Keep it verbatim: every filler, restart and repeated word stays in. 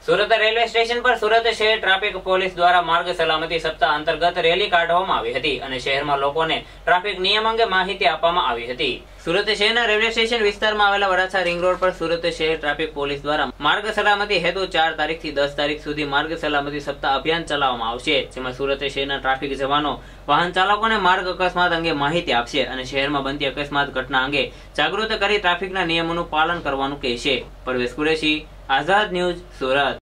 Surat railway station પર સુરત શહેર traffic police દ્વારા માર્ગ સલામતી સપ્તાહ અંતર્ગત રેલી કાઢવામાં આવી હતી અને શહેરમાં લોકોને ટ્રાફિક નિયમ અંગે માહિતી આપવામાં આવી હતી। સુરત શહેરના રેલવે સ્ટેશન વિસ્તારમાં આવેલા વરાછા રિંગ રોડ પર સુરત શહેર ટ્રાફિક પોલીસ દ્વારા માર્ગ સલામતી હેતુ ચાર તારીખ થી દસ તારીખ સુધી માર્ગ સલામતી સપ્તાહ અભિયાન ચલાવવામાં આવશે, જેમાં સુરત શહેરના ટ્રાફિક જવાનો વાહન ચાલકોને માર્ગ અકસ્માત અંગે માહિતી આપશે અને શહેરમાં બનતી અકસ્માત ઘટના અંગે જાગૃત કરી ટ્રાફિકના નિયમોનું પાલન કરવાનું કહેશે। પરવેશ કુરેશી, આઝાદ ન્યૂઝ, સુરત।